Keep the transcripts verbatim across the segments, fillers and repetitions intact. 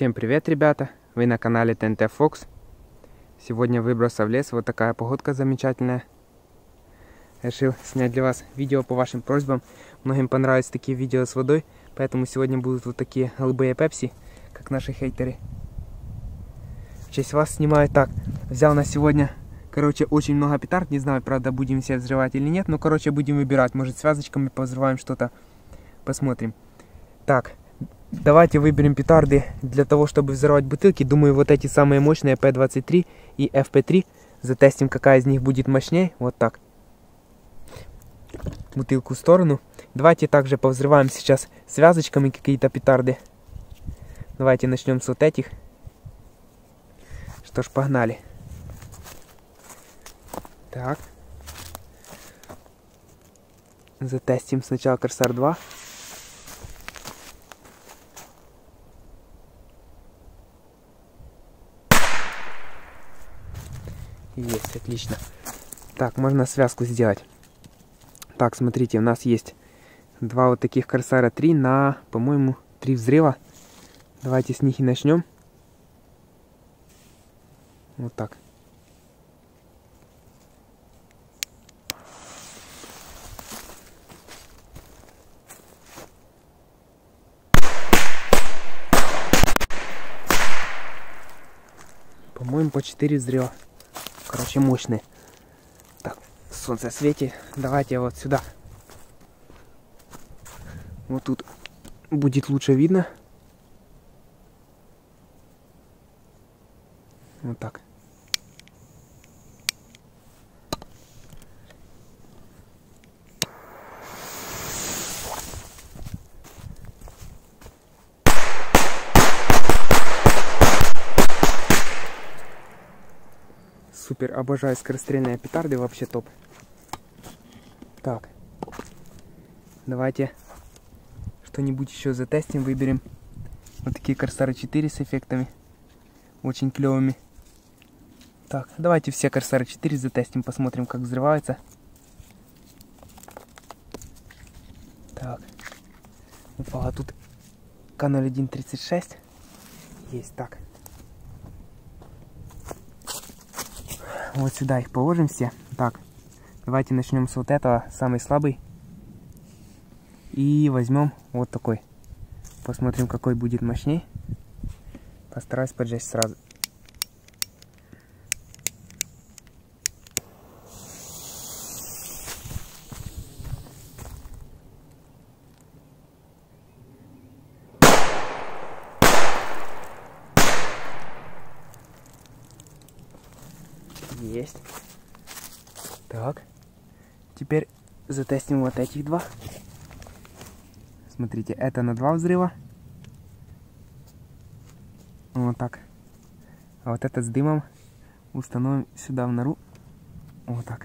Всем привет, ребята! Вы на канале тэ эн тэ Fox. Сегодня выбрался в лес, вот такая погодка замечательная. Решил снять для вас видео по вашим просьбам. Многим понравились такие видео с водой, поэтому сегодня будут вот такие голубые пепси, как наши хейтеры. В честь вас снимаю так. Взял на сегодня, короче, очень много петард. Не знаю, правда, будем все взрывать или нет, но, короче, будем выбирать. Может, связочками повзрываем что-то, посмотрим. Так. Давайте выберем петарды для того, чтобы взорвать бутылки. Думаю, вот эти самые мощные пэ двадцать три и эф пэ три. Затестим, какая из них будет мощнее. Вот так. Бутылку в сторону. Давайте также повзрываем сейчас связочками какие-то петарды. Давайте начнем с вот этих. Что ж, погнали. Так. Затестим сначала Корсар два. Есть, отлично. Так, можно связку сделать. Так, смотрите, у нас есть два вот таких Корсара три на, по-моему, три взрыва. Давайте с них и начнем. Вот так. По-моему, по четыре взрыва. Короче, мощные. Так, солнце светит. Давайте вот сюда. Вот тут будет лучше видно. Вот так. Супер, обожаю скорострельные петарды, вообще топ. Так, давайте что-нибудь еще затестим, выберем. Вот такие Корсары четыре с эффектами, очень клевыми. Так, давайте все Корсары четыре затестим, посмотрим, как взрываются. Так, упала тут ка ноль один тридцать шесть. Есть, так. Вот сюда их положим все. Так, давайте начнем с вот этого, самый слабый. И возьмем вот такой. Посмотрим, какой будет мощней. Постараюсь поджечь сразу. Есть. Так. Теперь затестим вот этих два. Смотрите, это на два взрыва. Вот так. А вот этот с дымом установим сюда в нору. Вот так.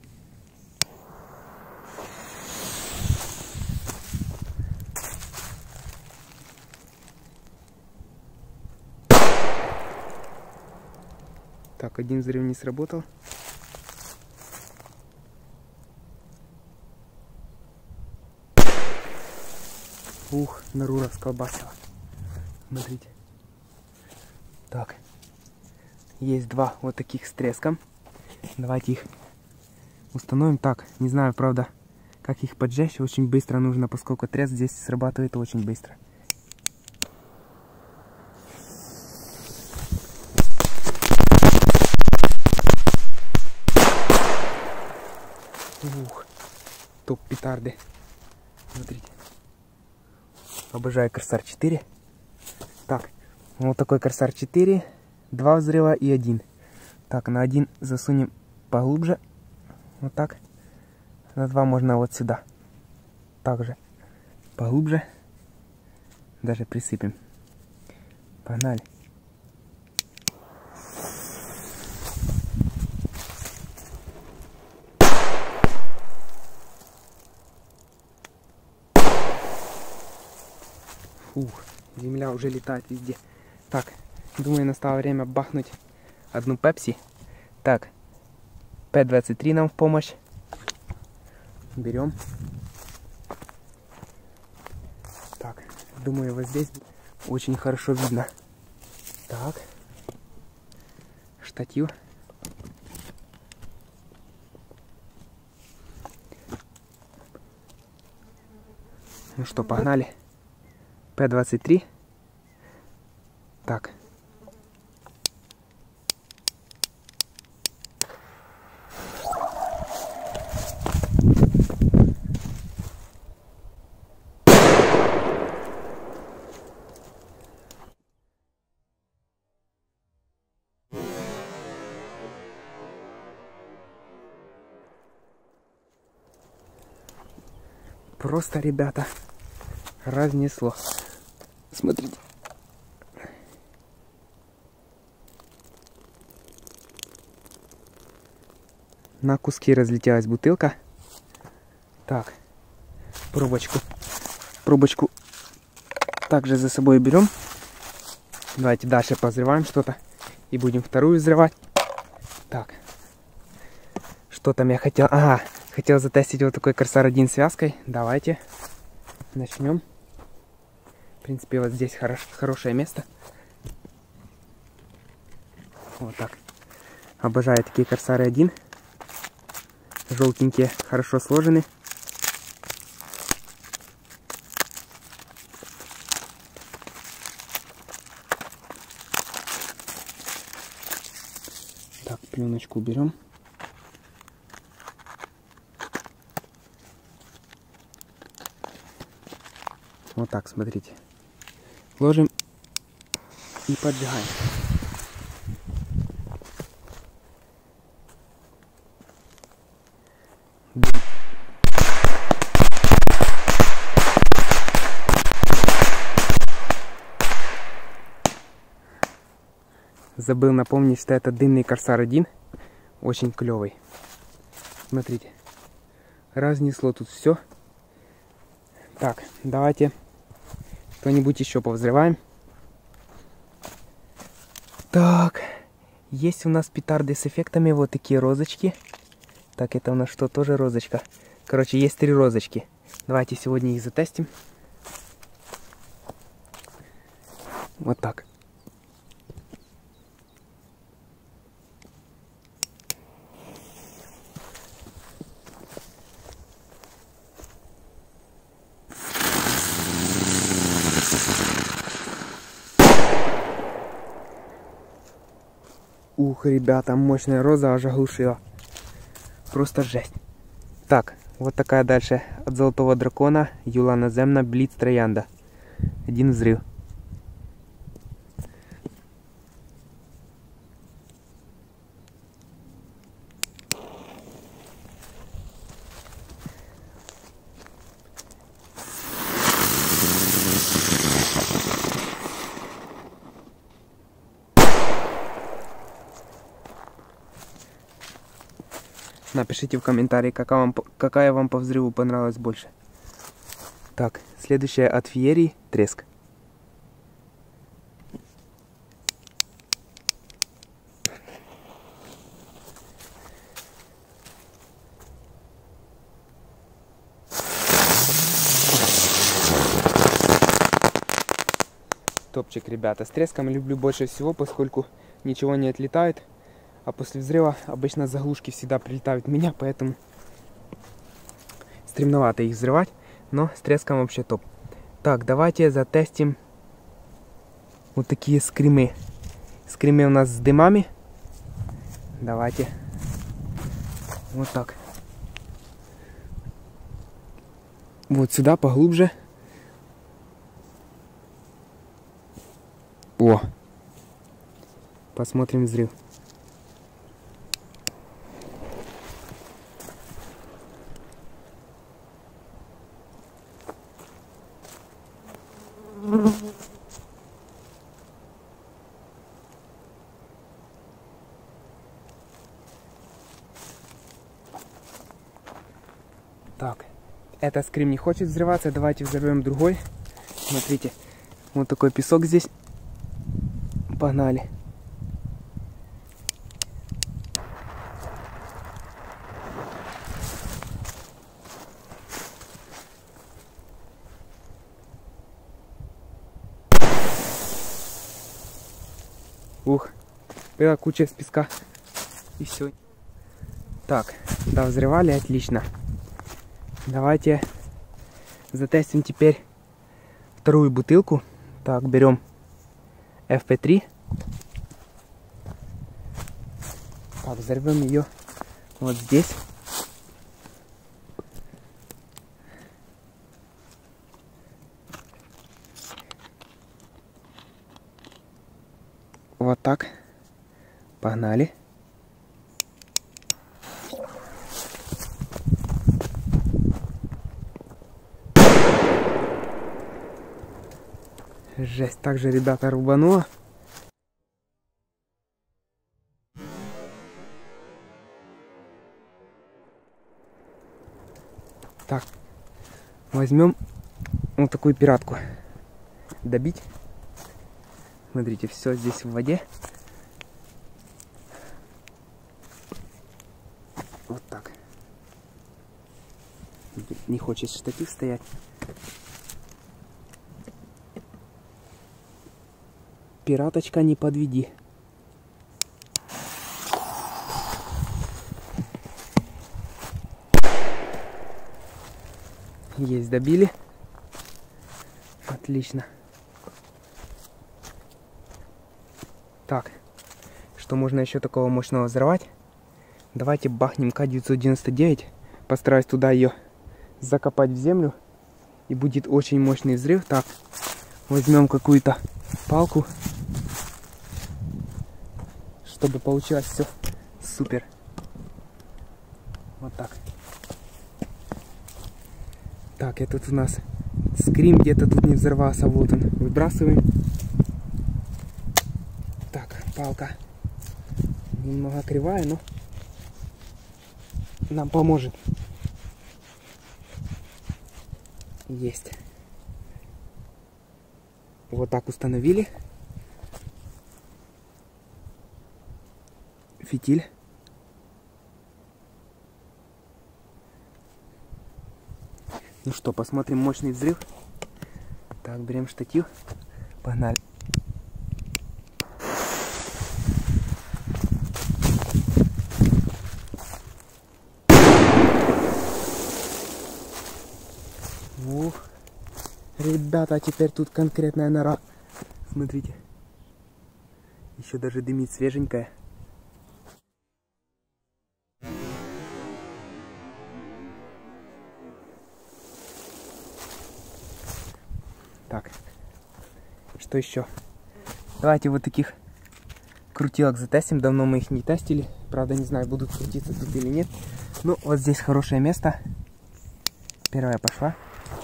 Так, один взрыв не сработал. Ух, нору расколбасила. Смотрите. Так. Есть два вот таких с треском. Давайте их установим. Так, не знаю, правда, как их поджечь. Очень быстро нужно, поскольку треск здесь срабатывает очень быстро. Ух, топ петарды. Смотрите. Обожаю Корсар четыре. Так, вот такой Корсар четыре. Два взрыва и один. Так, на один засунем поглубже. Вот так. На два можно вот сюда. Также поглубже. Даже присыпем. Погнали. Фух, земля уже летает везде. Так, думаю, настало время бахнуть одну пепси. Так, пэ двадцать три нам в помощь. Берем. Так, думаю, вот здесь очень хорошо видно. Так. Штатив. Ну что, погнали. Пэ двадцать три. Так. Просто, ребята, разнесло. Смотрите. На куски разлетелась бутылка. Так, пробочку. Пробочку также за собой берем. Давайте дальше позреваем что-то. И будем вторую взрывать. Так. Что там я хотел? Ага, хотел затестить вот такой Корсар один связкой. Давайте начнем. В принципе, вот здесь хорош, хорошее место. Вот так. Обожаю такие Корсары один. Желтенькие, хорошо сложены. Так, пленочку уберем. Вот так, смотрите. Ложим и поджигаем. Забыл напомнить, что это дымный Корсар один. Очень клевый. Смотрите. Разнесло тут все. Так, давайте что-нибудь еще повзрываем. Так. Есть у нас петарды с эффектами. Вот такие розочки. Так, это у нас что? Тоже розочка. Короче, есть три розочки. Давайте сегодня их затестим. Вот так. Ух, ребята, мощная роза аж оглушила. Просто жесть. Так, вот такая дальше от Золотого Дракона. Юла наземна, Блиц Троянда. Один взрыв. Напишите в комментарии, какая вам, какая вам по взрыву понравилась больше. Так, следующая от Феерии, Треск. Топчик, ребята. С треском люблю больше всего, поскольку ничего не отлетает. А после взрыва обычно заглушки всегда прилетают в меня, поэтому стремновато их взрывать. Но с треском вообще топ. Так, давайте затестим вот такие скримы. Скримы у нас с дымами. Давайте. Вот так. Вот сюда поглубже. О! Посмотрим взрыв. Так, этот скрим не хочет взрываться, давайте взорвем другой. Смотрите, вот такой песок здесь. Погнали. Ух, была куча из песка. И все. Так, да, взрывали, отлично. Давайте затестим теперь вторую бутылку. Так, берем эф пи три. Так, взорвем ее вот здесь. Вот так. Погнали. Жесть, также, ребята, рубануло. Так, возьмем вот такую пиратку. Добить. Смотрите, все здесь в воде. Вот так. Не хочет штатив стоять. Пираточка, не подведи. Есть, добили. Отлично. Так, что можно еще такого мощного взорвать? Давайте бахнем ка девятьсот девяносто девять. Постараюсь туда ее закопать в землю. И будет очень мощный взрыв. Так, возьмем какую-то палку, чтобы получилось все супер. Вот так. Так, этот у нас скрим где-то тут не взорвался. Вот он. Выбрасываем. Так, палка немного кривая, но нам поможет. Есть. Вот так установили. Фитиль. Ну что, посмотрим мощный взрыв. Так, берем штатив. Погнали. Ух, ребята, теперь тут конкретная нора. Смотрите. Еще даже дымит свеженькая. Так, что еще? Давайте вот таких крутилок затестим. Давно мы их не тестили. Правда, не знаю, будут крутиться тут или нет. Ну, вот здесь хорошее место. Первая пошла.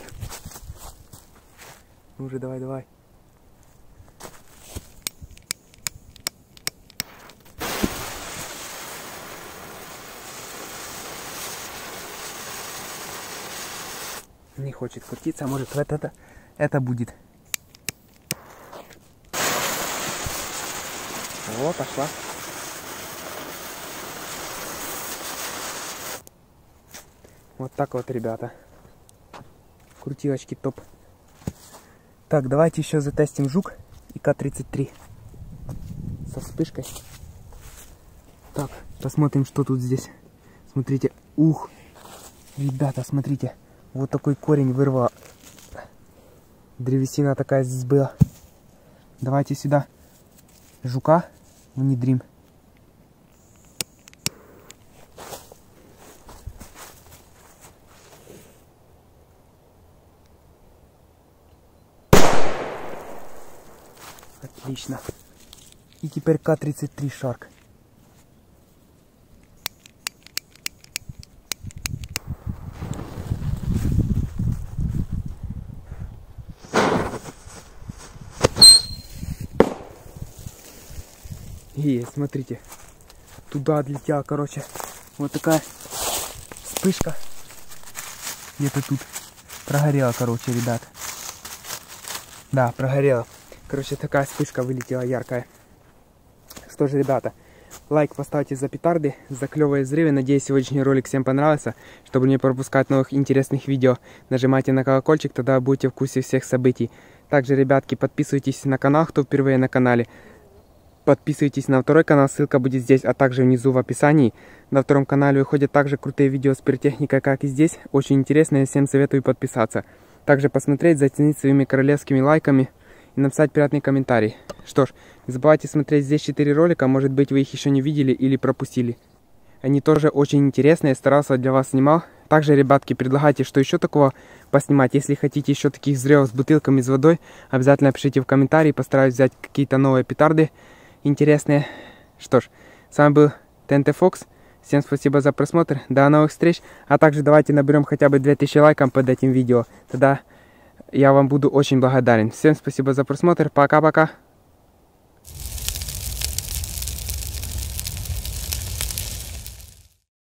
Ну уже, давай, давай. Не хочет крутиться, а может вот это, это будет. О, пошла. Вот так вот, ребята. Крутилочки топ. Так, давайте еще затестим жук и ка тридцать три со вспышкой. Так, посмотрим, что тут здесь. Смотрите, ух, ребята, смотрите, вот такой корень вырвало. Древесина такая здесь была. Давайте сюда жука внедрим. Отлично. И теперь ка тридцать три Shark. И смотрите, туда отлетела, короче, вот такая вспышка. Где-то тут прогорела, короче, ребят. Да, прогорела. Короче, такая вспышка вылетела яркая. Что же, ребята, лайк поставьте за петарды, за клевые взрывы. Надеюсь, сегодняшний ролик всем понравился. Чтобы не пропускать новых интересных видео, нажимайте на колокольчик, тогда будете в курсе всех событий. Также, ребятки, подписывайтесь на канал, кто впервые на канале. Подписывайтесь на второй канал, ссылка будет здесь, а также внизу в описании. На втором канале выходят также крутые видео с пиротехникой, как и здесь. Очень интересно, я всем советую подписаться. Также посмотреть, заценить своими королевскими лайками и написать приятный комментарий. Что ж, не забывайте смотреть здесь четыре ролика, может быть вы их еще не видели или пропустили. Они тоже очень интересные, старался для вас снимал. Также, ребятки, предлагайте, что еще такого поснимать. Если хотите еще таких взрывов с бутылками с водой, обязательно пишите в комментарии, постараюсь взять какие-то новые петарды интересные. Что ж, с вами был ТНТ Фокс. Всем спасибо за просмотр. До новых встреч. А также давайте наберем хотя бы две тысячи лайков под этим видео. Тогда я вам буду очень благодарен. Всем спасибо за просмотр. Пока-пока.